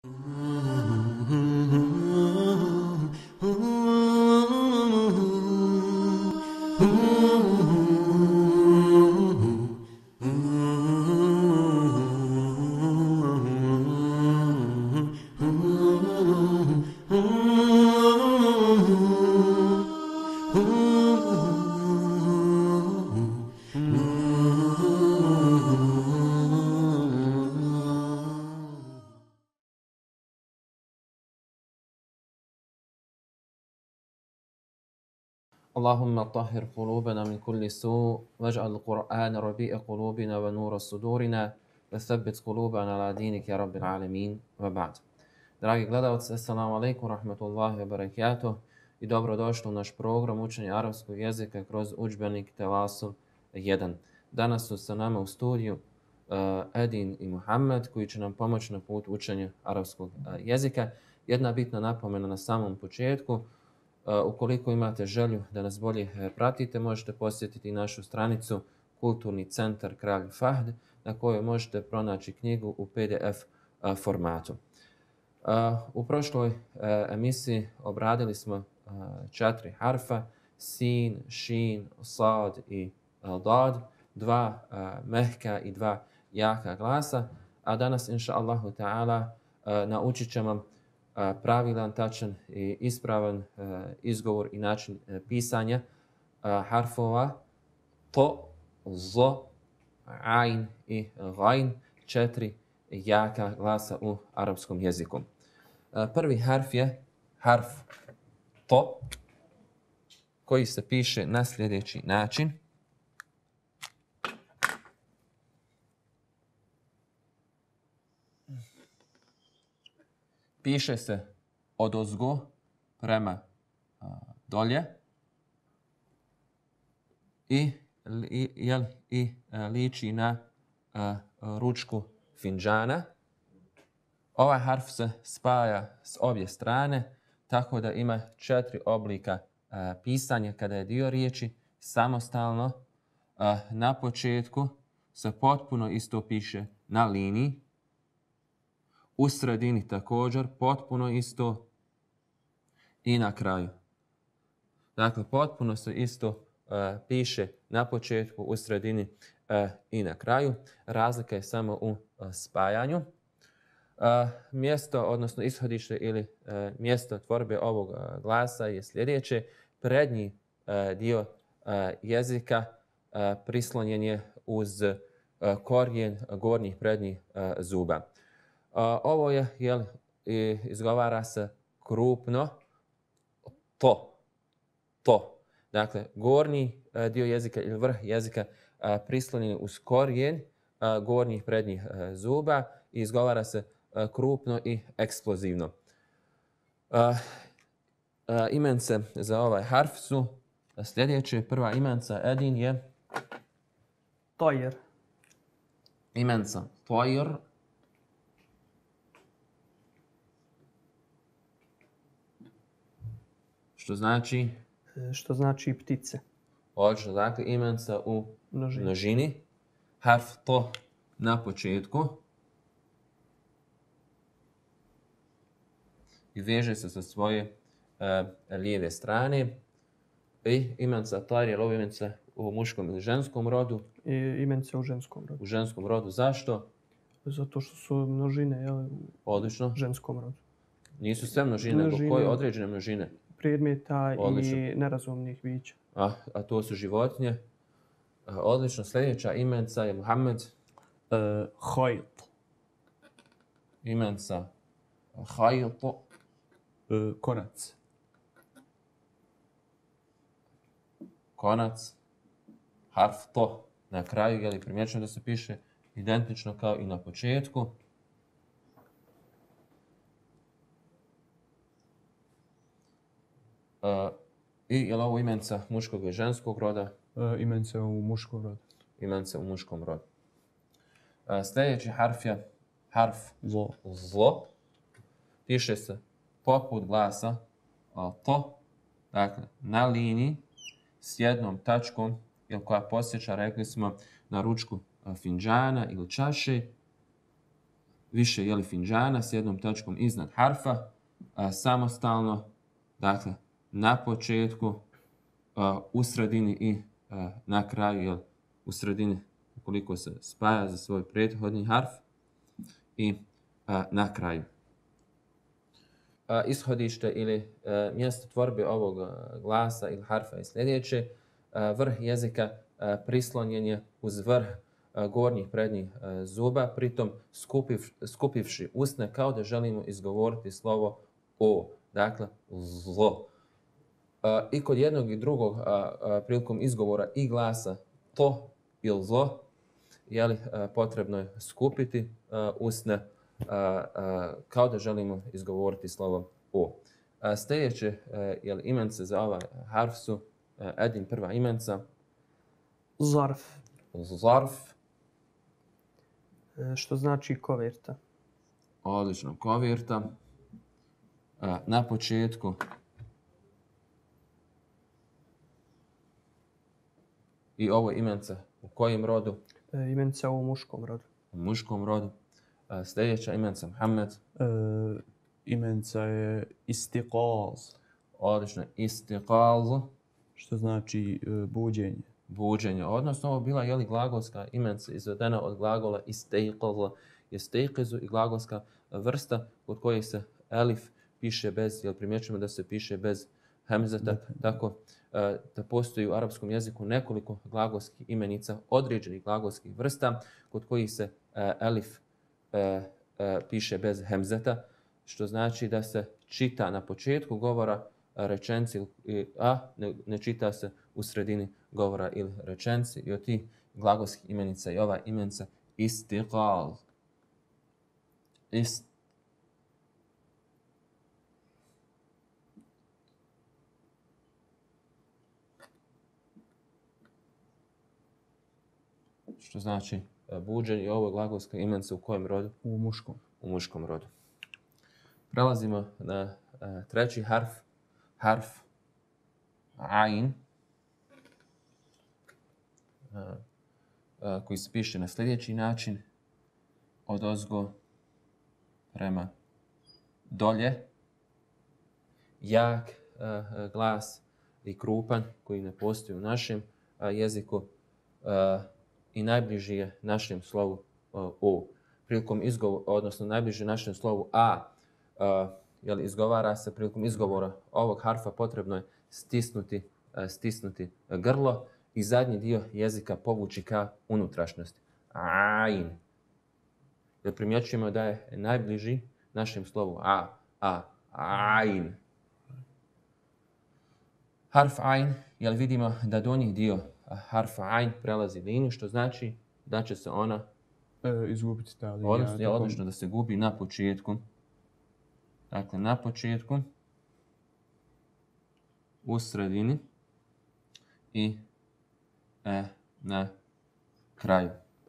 اللهم طهر قلوبنا من كل سوء واجعل القرآن ربيع قلوبنا ونور صدورنا وثبت قلوبنا على دينك يا رب العالمين وبعد. Dragi gledalci, assalamu alaikum rahmatullahi wa barakatuh i dobrodošli u naš program učenja arapskog jezika kroz udžbenik Tevasul 1. Danas su sa nama u studiju Edin i Muhammed koji će nam pomoći na put učenja arapskog jezika. Jedna bitna napomena na samom početku. Ukoliko imate želju da nas bolje pratite, možete posjetiti našu stranicu Kulturni centar Kralj Fahd, na kojoj možete pronaći knjigu u PDF formatu. U prošloj emisiji obradili smo 4 harfa, sin, šin, sad i dad, 2 mehka i 2 jaka glasa, a danas, inša Allahu ta'ala, naučit ćemo pravilan, tačan i ispravan izgovor i način pisanja harfova to, zo, ain i gajn, 4 jaka glasa u arapskom jeziku. Prvi harf je harf to, koji se piše na sljedeći način. Piše se odozgo prema dolje i liči na ručku finđana. Ovaj harf se spaja s obje strane, tako da ima 4 oblika pisanja kada je dio riječi samostalno. Na početku se potpuno isto piše na liniji, u sredini također potpuno isto i na kraju. Dakle, potpuno se isto piše na početku, u sredini i na kraju. Razlika je samo u spajanju. Mjesto, odnosno ishodište ili mjesto tvorbe ovog glasa je sljedeće. Prednji dio jezika prislonjen je uz korijen gornjih prednjih zuba. Ovo je, izgovara se krupno to. Dakle, gornji dio jezika ili vrh jezika prislonjen uz korijen gornjih prednjih zuba i izgovara se krupno i eksplozivno. Imence za ovaj harf su sljedeće. Prva imenca Edin je Tajr. Imenca Tajr. Što znači ptice. Odlično, dakle imenca u množini. Harf to na početku. I veže se sa svoje lijeve strane. I imenca Tajr je ovo imenca u muškom ili ženskom rodu? Imence u ženskom rodu. U ženskom rodu. Zašto? Zato što su množine Odlično. U ženskom rodu. Nisu sve množine, nego koje određene množine? Predmeta i nerazumnih bića. A to su životinje. Odlično. Sljedeća imenca je Muhammed. Hajt. Imenca Hajt. Konac. Konac. Harf to na kraju, je li primjećeno da se piše identično kao i na početku. I je li ovo imenca muškog i ženskog roda? Imence u muškom rodu. Imence u muškom rodu. Sljedeći harf je harf zlo. Piše se poput glasa to, dakle na liniji s jednom tačkom koja posjeća, rekli smo, na ručku finđana ili čaše. više jeli finđana s jednom tačkom iznad harfa, samostalno, dakle na početku, u sredini i na kraju, jel, u sredini ukoliko se spaja za svoj prethodni harf i na kraju. Ishodište ili mjesto tvorbe ovog glasa ili harfa je sljedeće. Vrh jezika prislonjen je uz vrh gornjih prednjih zuba, pritom skupivši usne kao da želimo izgovoriti slovo o, dakle zlo. I kod jednog i drugog prilikom izgovora i glasa to ili zlo, jeli, potrebno je skupiti usne kao da želimo izgovoriti slovo o. Sljedeće imence za ovaj harf su edin prva imenca. Zarf. Zarf. Što znači koverta. Odlično, koverta. Na početku i ovo imence u kojem rodu? Imence u muškom rodu. U muškom rodu. Sljedeća imenca Muhammed. Imenca je istiqaz. Odlično, istiqaz. Što znači buđenje. Buđenje, odnosno ovo bila jeli glagolska imenca izvedena od glagola istejqaz, istejqizu i glagolska vrsta kod koje se elif piše bez, jel primjećujemo da se piše bez hemzeta, tako da postoji u arapskom jeziku nekoliko glagolskih imenica, određenih glagolskih vrsta kod kojih se elif piše bez hemzeta, što znači da se čita na početku govora rečenci, a ne čita se u sredini govora ili rečenci. I od tih glagolskih imenica i ova imenca istiqaz. Što znači buđenje. I ovo je glagolska imenca u kojem rodu? U muškom. U muškom rodu. Prelazimo na treći harf. Harf ain, koji se piše na sljedeći način. Odozgo prema dolje. Jak glas i krupan koji ne postoji u našem jeziku i najbliži je našem slovu o. Prilikom izgovora, odnosno najbliži našem slovu a, izgovara se prilikom izgovora ovog harfa potrebno je stisnuti grlo i zadnji dio jezika povući ka unutrašnjosti. Ain. Jer primjećujemo da je najbliži našem slovu ain. Harf ain, jel vidimo da donji dio harfa ain prelazi liniju, što znači da će se ona izgubiti ta linija. Odlično da se gubi na početku. Dakle, na početku, u sredini i na kraju.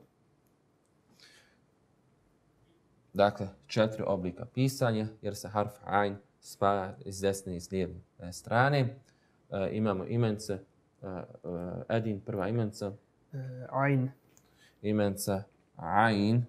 Dakle, 4 oblika pisanja, jer se harf ain spaja iz desne i s lijeve strane. Imamo imence, edin, prva imenca. Ain. Imenca ain.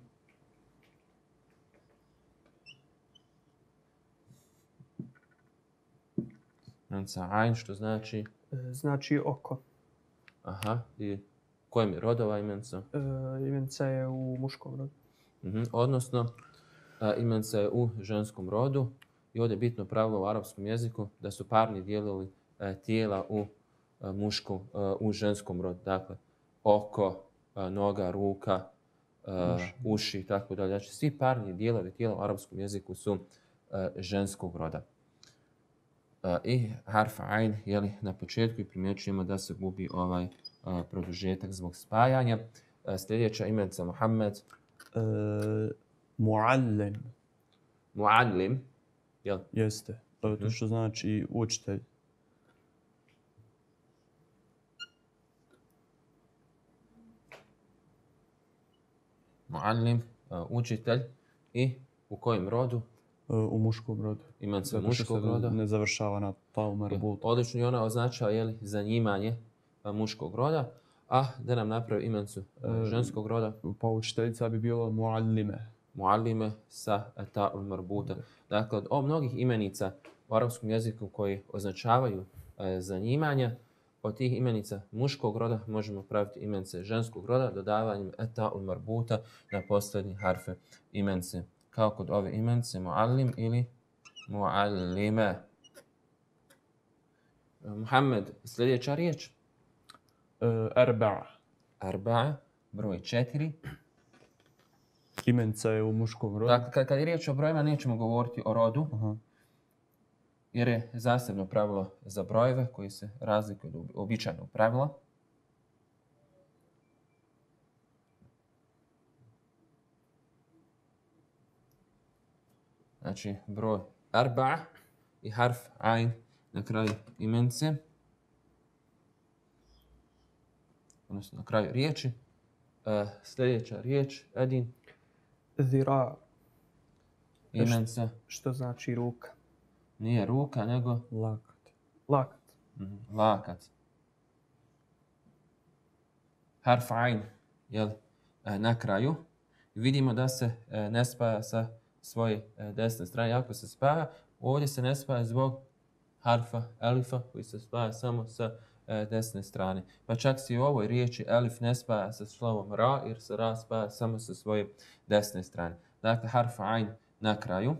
Imenca ain, što znači? Znači oko. Aha, i kojem je rodova imenca? Imenca je u muškom rodu. Odnosno, imenca je u ženskom rodu. I ovdje je bitno pravilo u arapskom jeziku da su parni dijelovi tijela u ženskom rodu. Dakle, oko, noga, ruka, uši i tako dalje. Znači, svi parni dijelovi tijela u arapskom jeziku su ženskog roda. I harf ain, na početku i primjećujemo da se gubi ovaj produžetak zbog spajanja. Sljedeća imenca Muhammed. Muallim. Muallim. Jel? Jeste. To što znači učitelj. Muallim, učitelj. I u kojem rodu? U muškom rodu. Imenca muškog roda. Ne završava na tau marbut. Odlično, i ona označava zanimanje muškog roda. A da nam napravi imencu ženskog roda? Pa učiteljica bi bilo muallime. muallime sa ta'ul marbuta. Dakle, od mnogih imenica u arapskom jeziku koji označavaju zanimanja, od tih imenica muškog roda možemo praviti imence ženskog roda dodavanjem ta'ul marbuta na posljednji harfe imence. Kao kod ove imence muallim ili muallime. Muhammed, sljedeća riječ? Arba'a. Arba'a, broj 4. Imenca je u muškom rodu. Dakle, kad je riječ o brojima, nećemo govoriti o rodu, Aha. jer je zasebno pravilo za brojeve koji se razlikuju od uobičajenog pravila. Znači, broj arba'a i harf ain na kraju imence, odnosno na kraju riječi. Sljedeća riječ, Edin. Zira. Imenca. Što znači ruka? Nije ruka, nego Lakat. Lakat. lakat. Harf ain, jel, na kraju. Vidimo da se ne spaja sa svoje desne strane. Ako se spaja, ovdje se ne spaja zbog harfa elifa koji se spaja samo sa desne strane. Pa čak se i u ovoj riječi elif ne spaja sa slovom ra, jer se ra spaja samo sa svoje desne strane. Dakle, harf ain na kraju.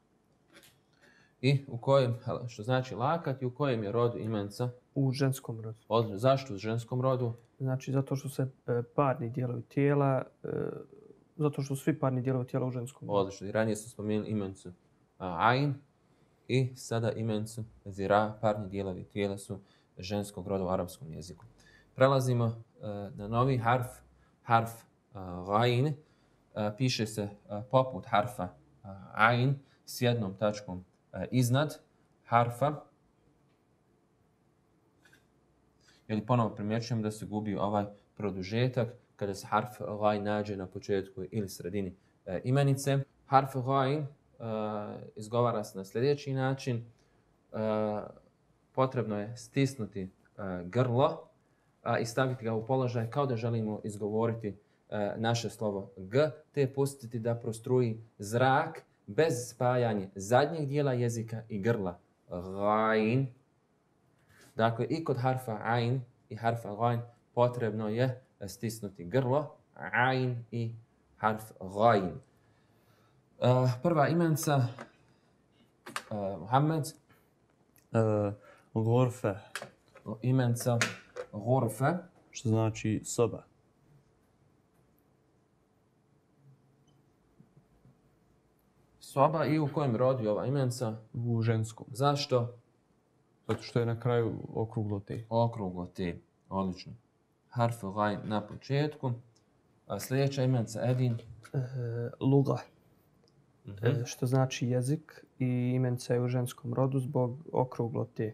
I u kojem, što znači lakat, i u kojem je rodu imenca? U ženskom rodu. Zašto u ženskom rodu? Znači, zato što se parni dijelovi tijela, zato što svi parni dijelovi tijela u ženskom rodu. Odlično. I ranije smo spomenuli imencu ain i sada imencu zira, parni dijelovi tijela su ženskog roda u arapskom jeziku. Prelazimo na novi harf, harf ghain. Piše se poput harfa ain s jednom tačkom iznad harfa. Ili ponovo primjećujem da se gubi ovaj produžetak kada se harf ghain nađe na početku ili sredini imenice. Harf ghain izgovara se na sljedeći način. Potrebno je stisnuti grlo i staviti ga u položaj kao da želimo izgovoriti naše slovo G, te pustiti da prostruji zrak bez spajanja zadnjeg dijela jezika i grla. Ghain. Dakle, i kod harfa ain i harfa ghain potrebno je stisnuti grlo, ain i harf ghain. Prva imenca, Muhammed. Gorfe. Imenca gorfe. Što znači soba. Soba i u kojem rodu je ova imenca? U ženskom. Zašto? Zato što je na kraju okruglo T. Okruglo T. Odlično. Harf ghain na početku. A sljedeća imenca Edin. Luga. Što znači jezik i imenca je u ženskom rodu zbog okruglo T.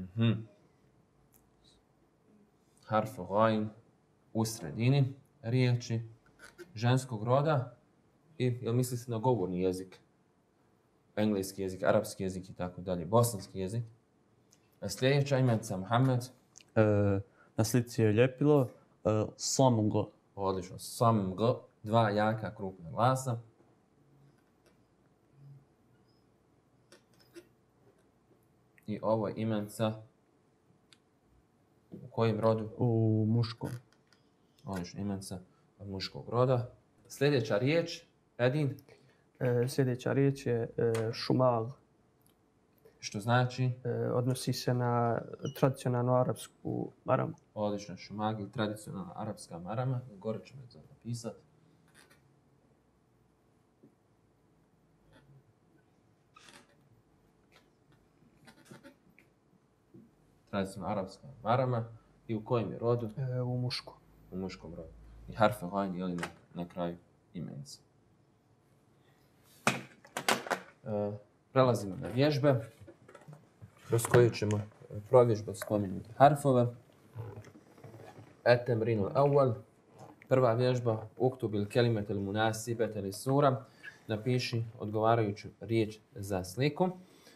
Harf ghain u sredini riječi ženskog roda i jel misli se na govorni jezik? Engleski jezik, arapski jezik i tako dalje, bosanski jezik. A sljedeća imenca Muhammed. Na slici je ljepilo samg. Odlično, samg, dva jaka krupna glasa. I ovo je imenca u kojem rodu? U muškom. Odlično, imenca muškog roda. Sljedeća riječ, Edin. Sljedeća riječ je šumal. Što znači? Odnosi se na tradicionalnu arapsku maramu. Odlično, šumag ili tradicionalna arapska marama. Gore ćemo to napisati. Tradicionalna arapska marama. I u kojem je rodu? U muškom. U muškom rodu. I harf ghain je na kraju imenice. Prelazimo na vježbe kroz koje ćemo provježbati spomenute harfove. Etemrinul awwal. Prva vježba, uktubil kelimetel munasibete li sura. Napiši odgovarajuću riječ za sliku.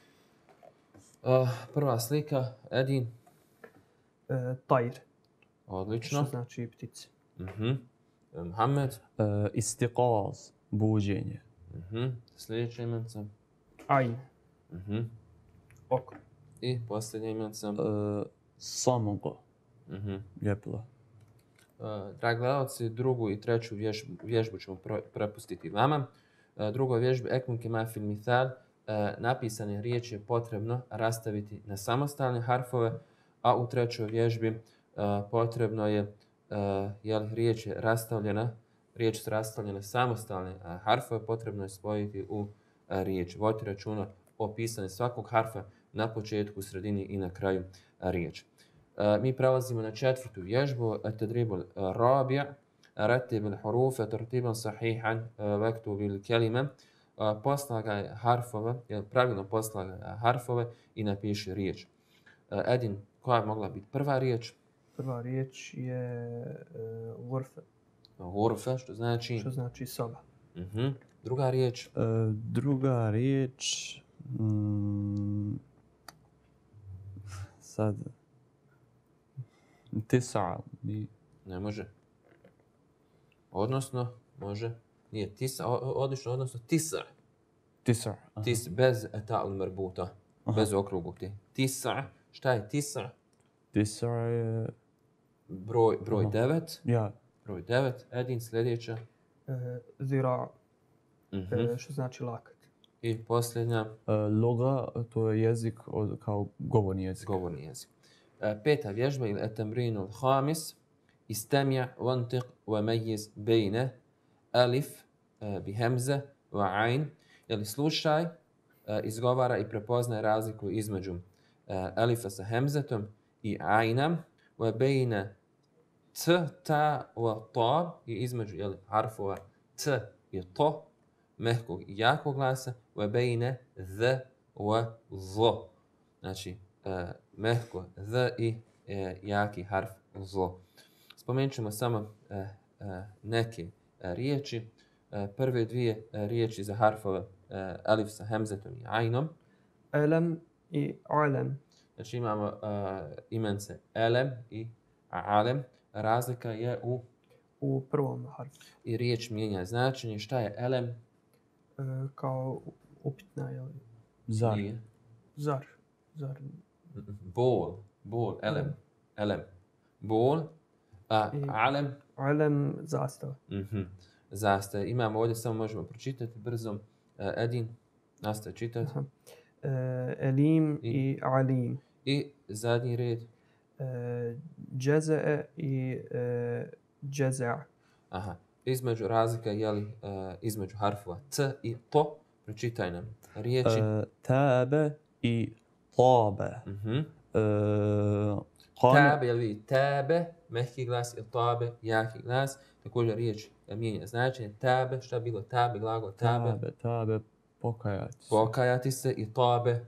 Prva slika, Edin. Tajr. Odlično. Što znači ptice. Muhammed. Istiqaz. Buđenje. Sljedeća imenica. Ajn. Oko. I posljednja imenica. Samogo. Ljepilo. Dragi gledalci, drugu i treću vježbu ćemo prepustiti vama. Drugoj vježbi Ekmunke mafil mithal, napisane riječi je potrebno rastaviti na samostalne harfove, a u trećoj vježbi potrebno je, riječ su rastavljene samostalne harfove, potrebno je spojiti u riječ. Vodite računa o pisanju svakog harfa na početku, sredini i na kraju riječi. Mi prelazimo na četvrtu vježbu, tadribul rabija, ratib al-hurufe, tartiban sahihan, vektu bil kelime. Poslagaj harfove, pravilno poslagaj harfove i napiši riječ. Edin, koja je mogla biti prva riječ? Prva riječ je gurfe. Gurfe, što znači? Što znači soba. Druga riječ? Druga riječ... Sad... Tisa. Ne može. Odnosno, može. Nije tisa, odlično, odnosno tisa. Tisa. Tis, bez ta'ul merbuta. Bez okrugog ti. Tisa. Šta je tisa? Tisa je... Broj 9. Ja. Broj 9. Edin, sljedeća. Zira. Što znači lakat. I posljednja. Loga, to je jezik kao govorni jezik. Govorni jezik. Peta vježba ili etamrinu l-hamis. Istemja, vantiq, wa mejiz bejne, alif, bi hemze, wa ayn. Jeli slušaj, izgovara i prepoznaje razliku između alifa sa hemzetom i ajna, wa bejne t, ta, wa ta, i između harfova t i to, mehkog i jakog glasa, wa bejne z, wa zo. Znači, mehko z i jaki harf zo. Spomenut ćemo samo neke riječi. Prve dvije riječi za harfove alif sa hemzetom i ajnom. Elem i alem. Znači imamo imence elem i alem. Razlika je u prvom harfu. I riječ mijenja značenje. Šta je elem? Kao upitna, je li? Zar. Nije. Zar. Bol, elem. Bol, a alem? Alem, zastava. Zastava. Imamo ovdje, samo možemo pročitati brzo. Edin, nastaje čitati. Elim i alim. I zadnji red. Džeze i džezea. Aha. Između razlika, između harfova c i to, pročitaj nam riječi. Tabe i tabe. Tabe, jel vidi? Tabe, mehki glas, ili tabe, jaki glas. Također riječ mijenja značenje. Tabe, šta je bilo? Tabe, glagol tabe. Tabe, pokajati se. Pokajati se i tabe.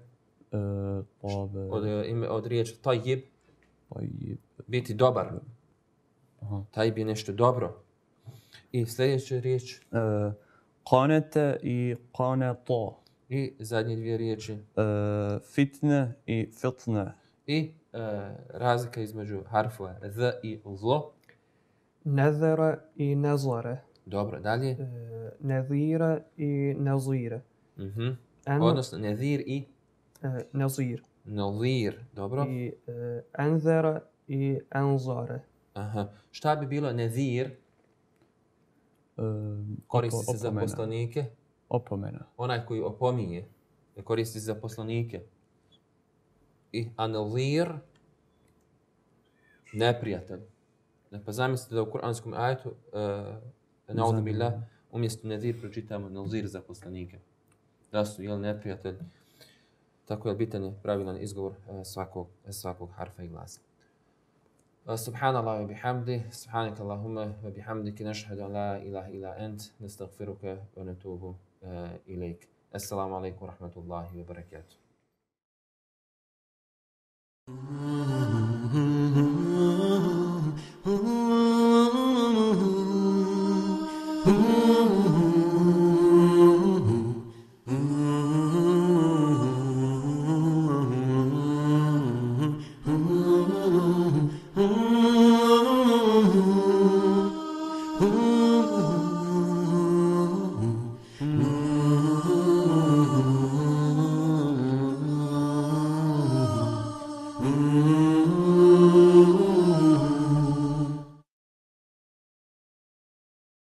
Tabe. Od riječi tajib. Tajib. Biti dobar. Tajib je nešto dobro. I sljedeća riječ. Kanete i kaneto. I zadnje dvije riječi. Fitne i fitne. I razlika između harfova z i zlo. Nezere i nezare. Dobro, dalje. Nezire i nezire. Odnosno nezir i? Nezir. Nezir, dobro. I enzere i enzare. Aha. Šta bi bilo nezir? Koristi se za poslanike. Opomena. Onaj koji opominje. Koristi se za poslanike. I anazir, neprijatelj. Pa zamislite da u kuranskom ajetu na'udhu billah, umjesto nezir pročitamo nazir za poslanike. Da su neprijatelj. Tako je bitan je pravilan izgovor svakog harfa i glasa. Subhanallah wa bihamdi, subhanaka Allahumma wa bihamdiki, nashhadu an la ilaha illa ant, nastaghfiruka wa natubu ilaik. Assalamu alaikum wa rahmatullahi wa barakatuh.